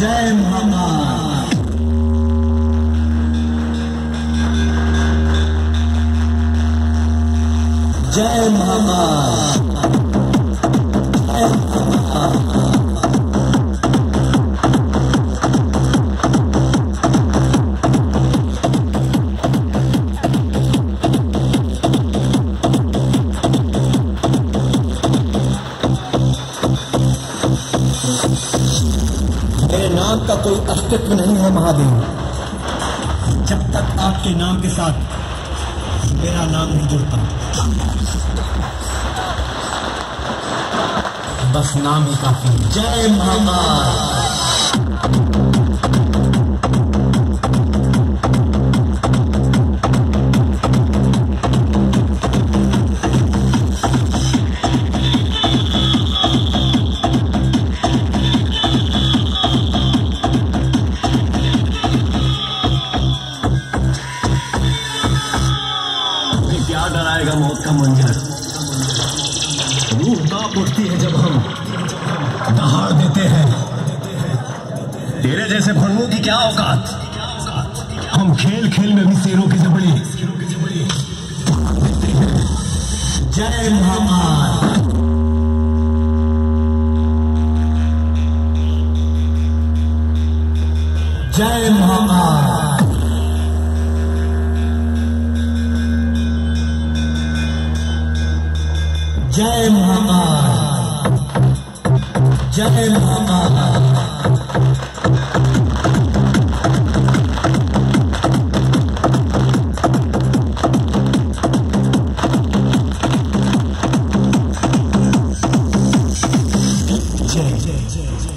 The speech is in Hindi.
जय महाकाल। जय महाकाल। जय महाकाल। मेरे नाम का कोई अस्तित्व नहीं है महादेव, जब तक आपके नाम के साथ मेरा नाम नहीं जुड़ता। बस नाम ही काफी है। जय महाकाल। क्या डराएगा मौत का मंजर। रूह कांप उठती है जब हम दहाड़ देते हैं। तेरे जैसे भड़वों की क्या औकात। हम खेल खेल में भी शेरों की जबड़ी। जय महाकाल। जय महाकाल। जय महाकाल। जय महाकाल। जय जय जय।